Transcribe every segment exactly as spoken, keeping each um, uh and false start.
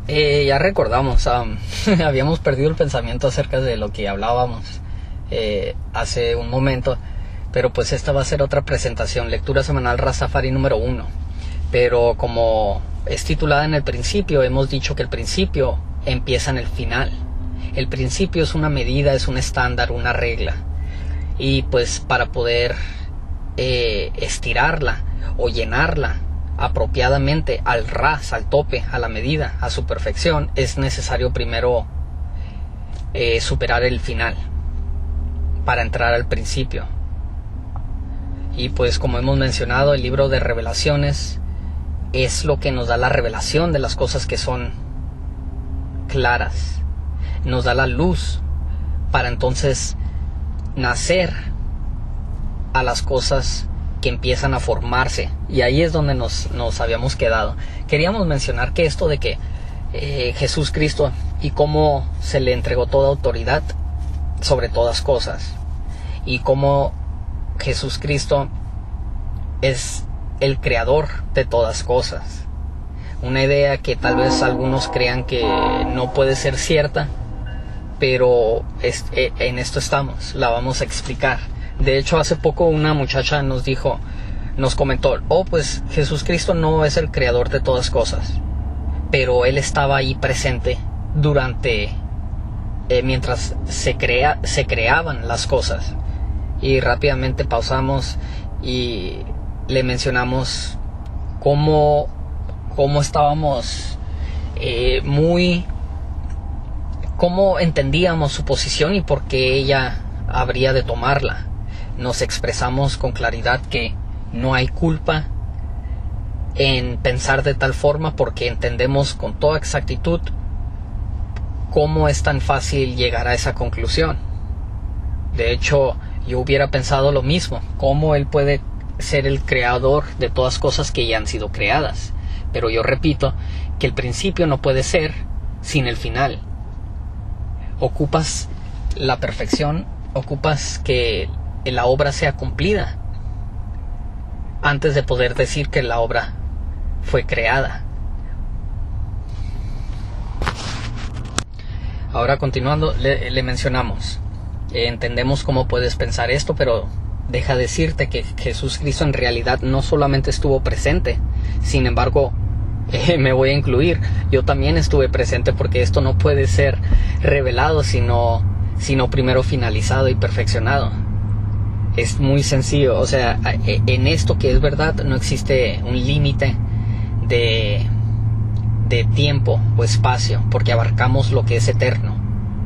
Eh, ya recordamos, um, habíamos perdido el pensamiento acerca de lo que hablábamos eh, hace un momento, pero pues esta va a ser otra presentación, lectura semanal Rastafari número uno. Pero como es titulada en el principio, hemos dicho que el principio empieza en el final. El principio es una medida, es un estándar, una regla. Y pues para poder eh, estirarla o llenarla apropiadamente al ras, al tope, a la medida, a su perfección, es necesario primero eh, superar el final para entrar al principio. Y pues como hemos mencionado, el libro de revelaciones es lo que nos da la revelación de las cosas que son claras, nos da la luz para entonces nacer a las cosas que empiezan a formarse, y ahí es donde nos, nos habíamos quedado. Queríamos mencionar que esto de que eh, Jesús Cristo y cómo se le entregó toda autoridad sobre todas cosas, y cómo Jesús Cristo es el creador de todas cosas. Una idea que tal vez algunos crean que no puede ser cierta, pero es, en esto estamos, la vamos a explicar. De hecho, hace poco una muchacha nos dijo, nos comentó, oh, pues Jesús Cristo no es el creador de todas cosas, pero Él estaba ahí presente durante, eh, mientras se, crea, se creaban las cosas. Y rápidamente pausamos y le mencionamos cómo, cómo estábamos eh, muy, cómo entendíamos su posición y por qué ella habría de tomarla. Nos expresamos con claridad que no hay culpa en pensar de tal forma, porque entendemos con toda exactitud cómo es tan fácil llegar a esa conclusión. De hecho, yo hubiera pensado lo mismo, cómo Él puede ser el creador de todas cosas que ya han sido creadas. Pero yo repito que el principio no puede ser sin el final. Ocupas la perfección, ocupas que la obra sea cumplida antes de poder decir que la obra fue creada. Ahora, continuando, le, le mencionamos, eh, entendemos cómo puedes pensar esto, pero deja decirte que Jesús Cristo en realidad no solamente estuvo presente, sin embargo, eh, me voy a incluir, yo también estuve presente, porque esto no puede ser revelado sino, sino primero finalizado y perfeccionado. Es muy sencillo, o sea, en esto que es verdad no existe un límite de, de tiempo o espacio, porque abarcamos lo que es eterno.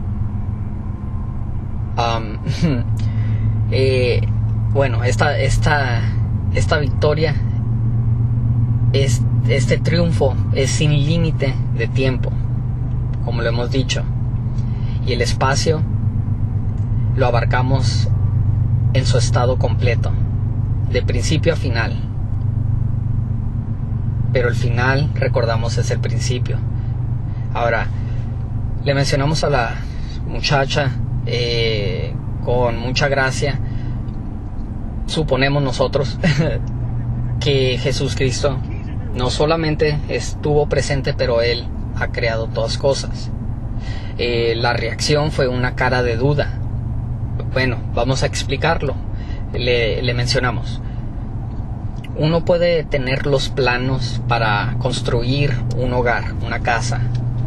Um, eh, bueno, esta, esta, esta victoria, es, este triunfo es sin límite de tiempo, como lo hemos dicho, y el espacio lo abarcamos en su estado completo, de principio a final. Pero el final, recordamos, es el principio. Ahora, le mencionamos a la muchacha eh, con mucha gracia, suponemos nosotros, que Jesús Cristo no solamente estuvo presente, pero Él ha creado todas cosas. Eh, la reacción fue una cara de duda. Bueno, vamos a explicarlo. Le, le mencionamos. Uno puede tener los planos para construir un hogar, una casa.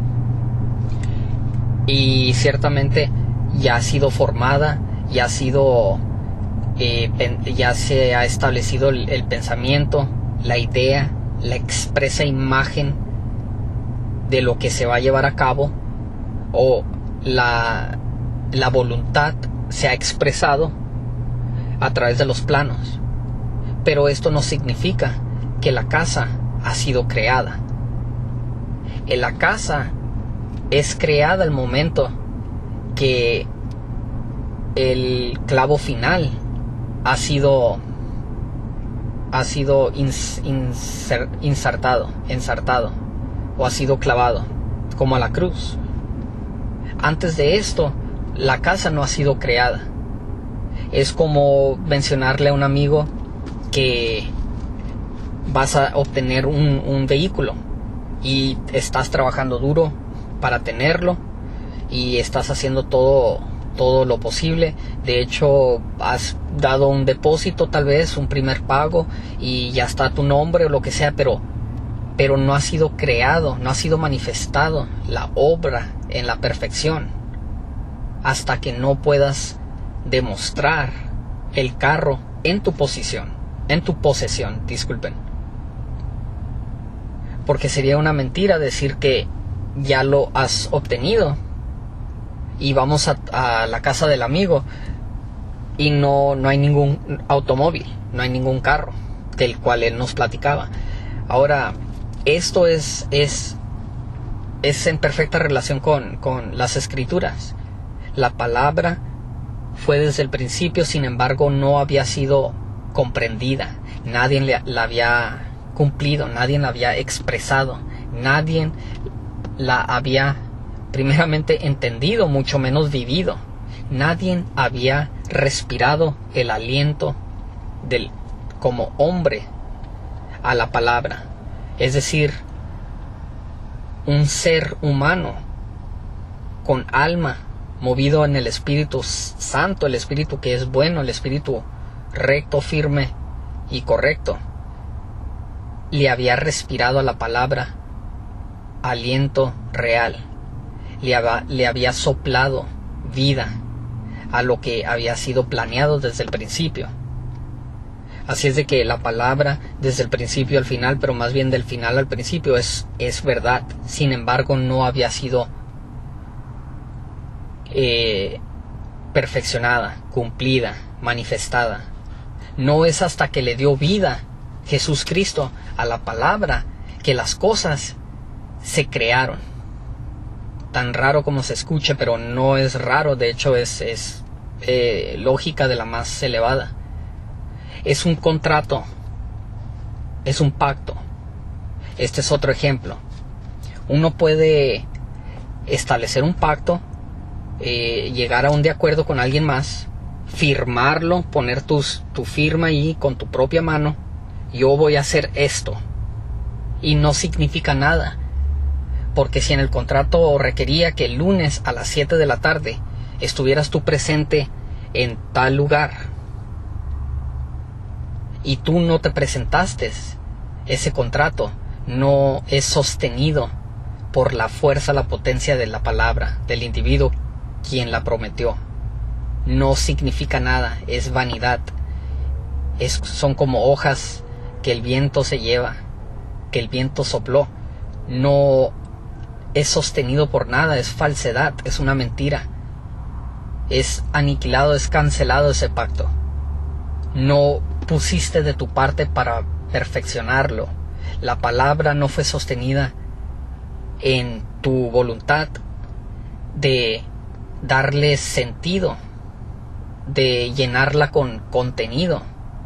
Y ciertamente ya ha sido formada, ya ha sido, eh, ya se ha establecido el, el pensamiento, la idea, la expresa imagen de lo que se va a llevar a cabo, o la, la voluntad se ha expresado a través de los planos. Pero esto no significa que la casa ha sido creada. En la casa es creada el momento que el clavo final ha sido ha sido ins, inser, insertado, ensartado o ha sido clavado, como a la cruz. Antes de esto, la casa no ha sido creada. Es como mencionarle a un amigo que vas a obtener un, un vehículo y estás trabajando duro para tenerlo y estás haciendo todo todo lo posible. De hecho, has dado un depósito, tal vez un primer pago, y ya está tu nombre o lo que sea, pero pero no ha sido creado, no ha sido manifestado la obra en la perfección hasta que no puedas demostrar el carro en tu posición, en tu posesión, disculpen. Porque sería una mentira decir que ya lo has obtenido y vamos a, a la casa del amigo y no, no hay ningún automóvil, no hay ningún carro del cual él nos platicaba. Ahora, esto es, es, es en perfecta relación con, con las escrituras. La palabra fue desde el principio, sin embargo no había sido comprendida, nadie la, la había cumplido, nadie la había expresado, nadie la había primeramente entendido, mucho menos vivido. Nadie había respirado el aliento del, como hombre a la palabra, es decir, un ser humano con alma, movido en el Espíritu Santo, el Espíritu que es bueno, el Espíritu recto, firme y correcto, le había respirado a la palabra aliento real, le había, le había soplado vida a lo que había sido planeado desde el principio. Así es de que la palabra desde el principio al final, pero más bien del final al principio, es, es verdad. Sin embargo, no había sido eh, perfeccionada, cumplida, manifestada. No es hasta que le dio vida Jesús Cristo a la palabra que las cosas se crearon. Tan raro como se escuche, pero no es raro, de hecho es, es eh, lógica de la más elevada. Es un contrato, es un pacto. Este es otro ejemplo. Uno puede establecer un pacto, eh, llegar a un de acuerdo con alguien más, firmarlo, poner tus, tu firma ahí con tu propia mano. Yo voy a hacer esto, y no significa nada, porque si en el contrato requería que el lunes a las siete de la tarde estuvieras tú presente en tal lugar y tú no te presentaste, ese contrato no es sostenido por la fuerza, la potencia de la palabra del individuo quien la prometió. No significa nada, es vanidad. Es, son como hojas que el viento se lleva, que el viento sopló. No es sostenido por nada, es falsedad, es una mentira. Es aniquilado, es cancelado ese pacto. No pusiste de tu parte para perfeccionarlo. La palabra no fue sostenida en tu voluntad de darle sentido, de llenarla con contenido,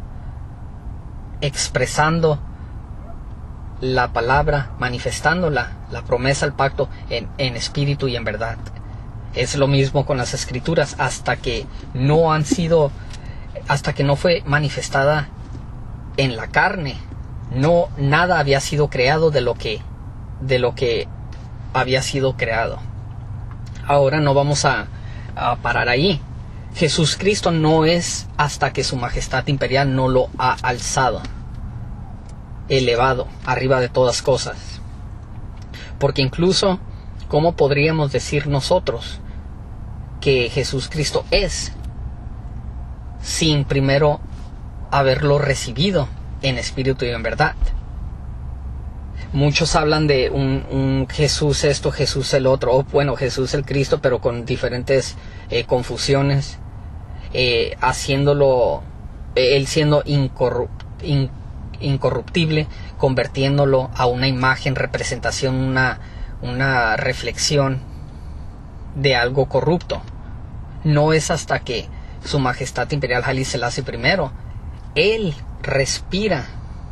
expresando la palabra, manifestándola, la promesa, el pacto en, en espíritu y en verdad. Es lo mismo con las escrituras, hasta que no han sido, hasta que no fue manifestada en la carne, no, nada había sido creado de lo que, de lo que había sido creado. Ahora no vamos a, a parar ahí. Jesús Cristo no es hasta que su majestad imperial no lo ha alzado, elevado arriba de todas cosas. Porque incluso, ¿cómo podríamos decir nosotros que Jesús Cristo es sin primero haberlo recibido en espíritu y en verdad? Muchos hablan de un, un Jesús esto, Jesús el otro, o bueno, Jesús el Cristo, pero con diferentes eh, confusiones, eh, haciéndolo, eh, él siendo incorru in, incorruptible, convirtiéndolo a una imagen, representación, una, una reflexión de algo corrupto. No es hasta que su majestad imperial Haile Selassie primero, él respira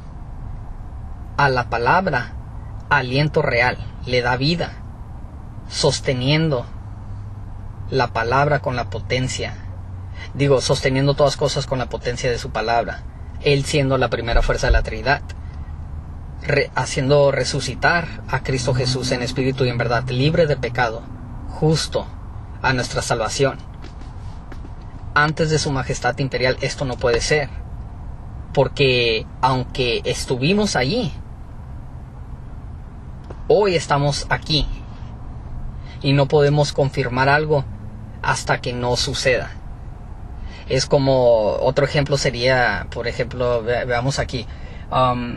a la palabra aliento real, le da vida, sosteniendo la palabra con la potencia, digo, sosteniendo todas cosas con la potencia de su palabra, él siendo la primera fuerza de la Trinidad. re, haciendo resucitar a Cristo Jesús en espíritu y en verdad, libre de pecado, justo a nuestra salvación. Antes de su majestad imperial esto no puede ser, porque aunque estuvimos allí, hoy estamos aquí y no podemos confirmar algo hasta que no suceda. Es como, otro ejemplo sería, por ejemplo, ve, veamos aquí, um,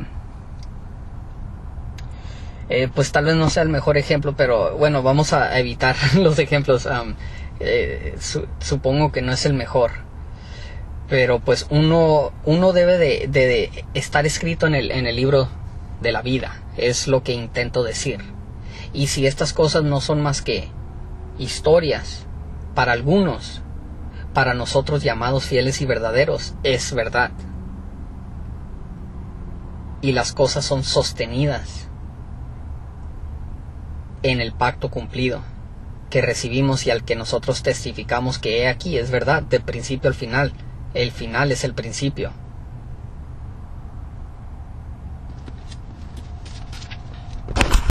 eh, pues tal vez no sea el mejor ejemplo, pero bueno, vamos a evitar los ejemplos. um, eh, su, supongo que no es el mejor, pero pues uno, uno debe de, de, de estar escrito en el, en el libro de la vida, es lo que intento decir. Y si estas cosas no son más que historias para algunos, para nosotros llamados fieles y verdaderos, es verdad. Y las cosas son sostenidas en el pacto cumplido que recibimos y al que nosotros testificamos que he aquí es verdad, de principio al final. El final es el principio.